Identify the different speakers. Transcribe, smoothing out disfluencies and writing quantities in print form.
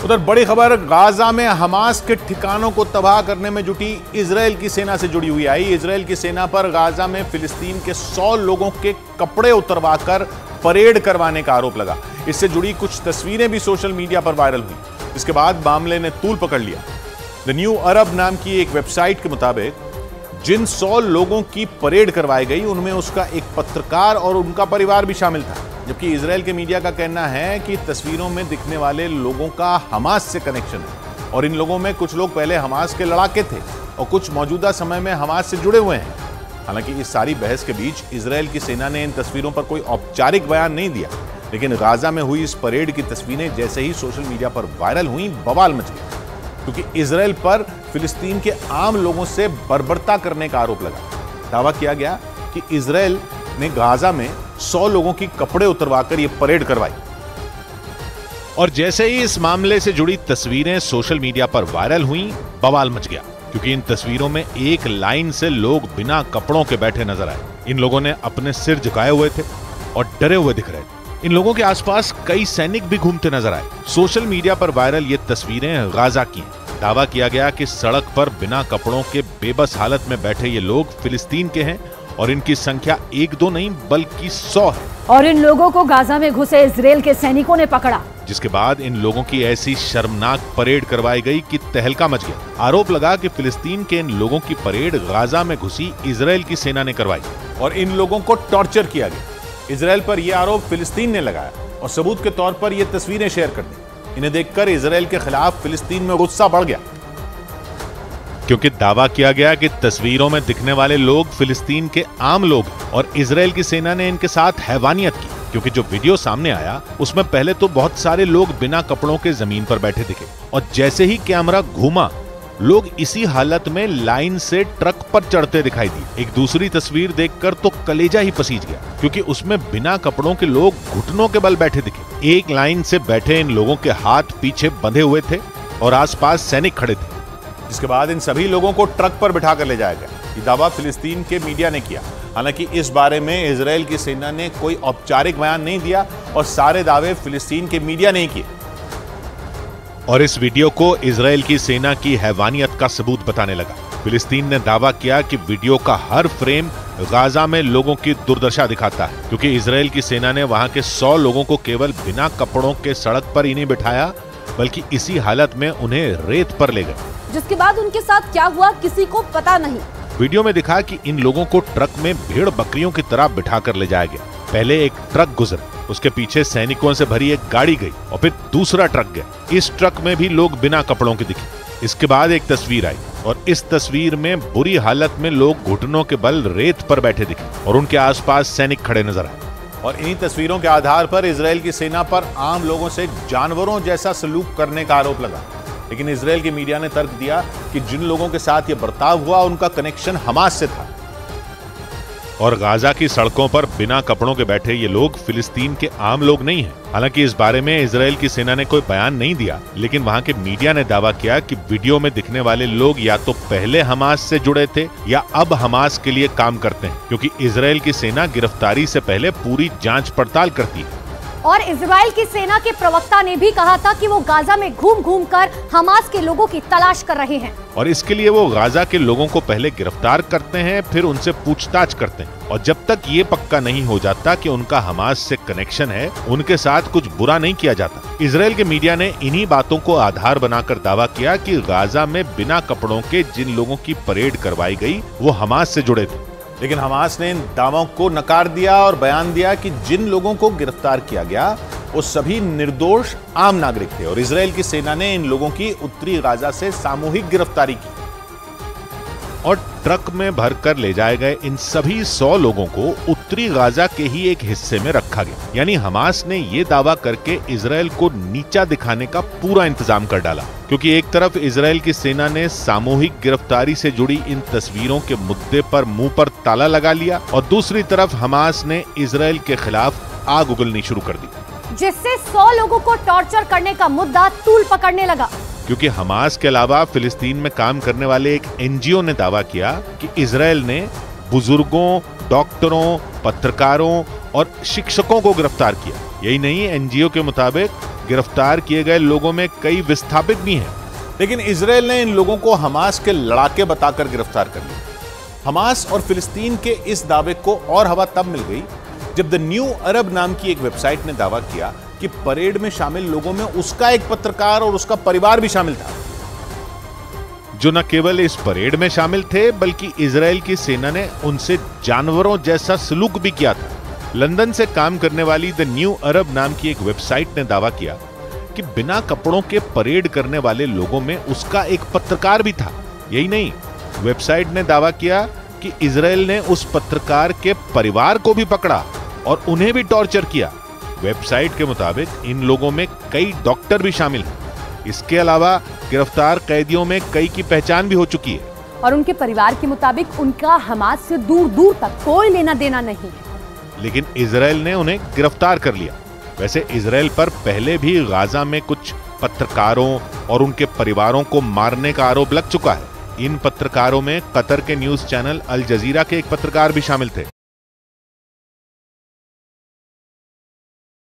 Speaker 1: उधर बड़ी खबर गाजा में हमास के ठिकानों को तबाह करने में जुटी इजराइल की सेना से जुड़ी हुई आई। इजराइल की सेना पर गाजा में फिलिस्तीन के 100 लोगों के कपड़े उतरवाकर परेड करवाने का आरोप लगा। इससे जुड़ी कुछ तस्वीरें भी सोशल मीडिया पर वायरल हुई। इसके बाद मामले ने तूल पकड़ लिया। द न्यू अरब नाम की एक वेबसाइट के मुताबिक जिन 100 लोगों की परेड करवाई गई उनमें उसका एक पत्रकार और उनका परिवार भी शामिल था, जबकि इजराइल के मीडिया का कहना है कि तस्वीरों में दिखने वाले लोगों का हमास से कनेक्शन है और इन लोगों में कुछ लोग पहले हमास के लड़ाके थे और कुछ मौजूदा समय में हमास से जुड़े हुए हैं। हालांकि इस सारी बहस के बीच इजराइल की सेना ने इन तस्वीरों पर कोई औपचारिक बयान नहीं दिया, लेकिन गाजा में हुई इस परेड की तस्वीरें जैसे ही सोशल मीडिया पर वायरल हुई, बवाल मच गया, क्योंकि इजराइल पर फिलिस्तीन के आम लोगों से बर्बरता करने का आरोप लगा। दावा किया गया कि इजराइल ने गाजा में 100 लोगों की कपड़े उतरवाकर यह परेड करवाई। और जैसे ही इस मामले से जुड़ी तस्वीरें सोशल मीडिया पर वायरल हुई, बवाल मच गया, क्योंकि इन तस्वीरों में एक लाइन से लोग बिना कपड़ों के बैठे नजर आए। इन लोगों ने अपने सिर झुकाए हुए थे और डरे हुए दिख रहे थे। इन लोगों के आसपास कई सैनिक भी घूमते नजर आए। सोशल मीडिया पर वायरल ये तस्वीरें गाजा की हैं। दावा किया गया कि सड़क पर बिना कपड़ों के बेबस हालत में बैठे ये लोग फिलिस्तीन के हैं और इनकी संख्या 1-2 नहीं बल्कि 100 है।
Speaker 2: और इन लोगों को गाजा में घुसे इजराइल के सैनिकों ने पकड़ा,
Speaker 1: जिसके बाद इन लोगों की ऐसी शर्मनाक परेड करवाई गई कि तहलका मच गया। आरोप लगा कि फिलिस्तीन के इन लोगों की परेड गाजा में घुसी इजराइल की सेना ने करवाई और इन लोगों को टॉर्चर किया गया। इजराइल पर यह आरोप फिलिस्तीन ने लगाया और सबूत के तौर पर ये तस्वीरें शेयर कर दी। इन्हें देखकर इजराइल के खिलाफ फिलिस्तीन में गुस्सा बढ़ गया, क्योंकि दावा किया गया कि तस्वीरों में दिखने वाले लोग फिलिस्तीन के आम लोग हैं और इजराइल की सेना ने इनके साथ हैवानियत की। क्योंकि जो वीडियो सामने आया उसमें पहले तो बहुत सारे लोग बिना कपड़ों के जमीन पर बैठे दिखे और जैसे ही कैमरा घूमा, लोग इसी हालत में लाइन से ट्रक पर चढ़ते दिखाई दिए। एक दूसरी तस्वीर देखकर तो कलेजा ही पसीज गया, क्योंकि उसमें बिना कपड़ों के लोग घुटनों के बल बैठे दिखे। एक लाइन से बैठे इन लोगों के हाथ पीछे बंधे हुए थे और आसपास सैनिक खड़े थे। जिसके बाद इन सभी लोगों को ट्रक पर बिठा कर ले जाया गया। ये दावा फिलिस्तीन के मीडिया ने किया। हालांकि इस बारे में इजराइल की सेना ने कोई औपचारिक बयान नहीं दिया और सारे दावे फिलिस्तीन के मीडिया ने किए। और इस वीडियो को इजराइल की सेना की हैवानियत का सबूत बताने लगा। फिलिस्तीन ने दावा किया कि वीडियो का हर फ्रेम गाजा में लोगों की दुर्दशा दिखाता है, क्योंकि इजराइल की सेना ने वहां के 100 लोगों को केवल बिना कपड़ों के सड़क पर ही नहीं बिठाया, बल्कि इसी हालत में उन्हें रेत पर ले गए,
Speaker 2: जिसके बाद उनके साथ क्या हुआ किसी को पता नहीं।
Speaker 1: वीडियो में दिखा कि इन लोगों को ट्रक में भेड़ बकरियों की तरह बिठा कर ले जाया गया। पहले एक ट्रक गुजरा, उसके पीछे सैनिकों से भरी एक गाड़ी गई और फिर दूसरा ट्रक गया। इस ट्रक में भी लोग बिना कपड़ों के दिखे। इसके बाद एक तस्वीर आई और इस तस्वीर में बुरी हालत में लोग घुटनों के बल रेत पर बैठे दिखे और उनके आसपास सैनिक खड़े नजर आए। और इन्हीं तस्वीरों के आधार पर इजराइल की सेना पर आम लोगों से जानवरों जैसा सलूक करने का आरोप लगा। लेकिन इजराइल की मीडिया ने तर्क दिया कि जिन लोगों के साथ यह बर्ताव हुआ उनका कनेक्शन हमास से था और गाजा की सड़कों पर बिना कपड़ों के बैठे ये लोग फिलिस्तीन के आम लोग नहीं हैं। हालांकि इस बारे में इजराइल की सेना ने कोई बयान नहीं दिया, लेकिन वहां के मीडिया ने दावा किया कि वीडियो में दिखने वाले लोग या तो पहले हमास से जुड़े थे या अब हमास के लिए काम करते हैं, क्योंकि इजराइल की सेना गिरफ्तारी से पहले पूरी जांच पड़ताल करती है।
Speaker 2: और इजराइल की सेना के प्रवक्ता ने भी कहा था कि वो गाजा में घूम घूम कर हमास के लोगों की तलाश कर रहे हैं
Speaker 1: और इसके लिए वो गाजा के लोगों को पहले गिरफ्तार करते हैं, फिर उनसे पूछताछ करते हैं और जब तक ये पक्का नहीं हो जाता कि उनका हमास से कनेक्शन है, उनके साथ कुछ बुरा नहीं किया जाता। इजराइल के मीडिया ने इन्हीं बातों को आधार बनाकर दावा किया कि गाजा में बिना कपड़ों के जिन लोगों की परेड करवाई गई वो हमास से जुड़े थे। लेकिन हमास ने इन दावों को नकार दिया और बयान दिया कि जिन लोगों को गिरफ्तार किया गया वो सभी निर्दोष आम नागरिक थे और इजराइल की सेना ने इन लोगों की उत्तरी गाजा से सामूहिक गिरफ्तारी की और ट्रक में भरकर ले जाए गए इन सभी 100 लोगों को उत्तरी गाजा के ही एक हिस्से में रखा गया। यानी हमास ने ये दावा करके इजराइल को नीचा दिखाने का पूरा इंतजाम कर डाला, क्योंकि एक तरफ इजराइल की सेना ने सामूहिक गिरफ्तारी से जुड़ी इन तस्वीरों के मुद्दे पर मुंह पर ताला लगा लिया और दूसरी तरफ हमास ने इजराइल के खिलाफ आग उगलनी शुरू कर दी,
Speaker 2: जिससे 100 लोगों को टॉर्चर करने का मुद्दा तूल पकड़ने लगा।
Speaker 1: क्योंकि हमास के अलावा फिलिस्तीन में काम करने वाले एक एनजीओ ने दावा किया कि इजराइल ने बुजुर्गों, डॉक्टरों, पत्रकारों और शिक्षकों को गिरफ्तार किया यही नहीं, एनजीओ के मुताबिक गिरफ्तार किए गए लोगों में कई विस्थापित भी हैं। लेकिन इजराइल ने इन लोगों को हमास के लड़ाके बताकर गिरफ्तार कर लिया। हमास और फिलिस्तीन के इस दावे को और हवा तब मिल गई जब द न्यू अरब नाम की एक वेबसाइट ने दावा किया कि परेड में शामिल लोगों में उसका एक पत्रकार और उसका परिवार भी शामिल था, जो न केवल इस परेड में शामिल थे बल्कि इजराइल की सेना ने उनसे जानवरों जैसा सलूक भी किया था। लंदन से काम करने वाली द न्यू अरब नाम की एक वेबसाइट ने दावा किया कि बिना कपड़ों के परेड करने वाले लोगों में उसका एक पत्रकार भी था। यही नहीं, वेबसाइट ने दावा किया कि इजराइल ने उस पत्रकार के परिवार को भी पकड़ा और उन्हें भी टॉर्चर किया। वेबसाइट के मुताबिक इन लोगों में कई डॉक्टर भी शामिल हैं। इसके अलावा गिरफ्तार कैदियों में कई की पहचान भी हो चुकी है
Speaker 2: और उनके परिवार के मुताबिक उनका हमास से दूर दूर तक कोई लेना देना नहीं है।
Speaker 1: लेकिन इजराइल ने उन्हें गिरफ्तार कर लिया। वैसे इजराइल पर पहले भी गाजा में कुछ पत्रकारों और उनके परिवारों को मारने का आरोप लग चुका है। इन पत्रकारों में कतर के न्यूज चैनल अल जजीरा के एक पत्रकार भी शामिल थे।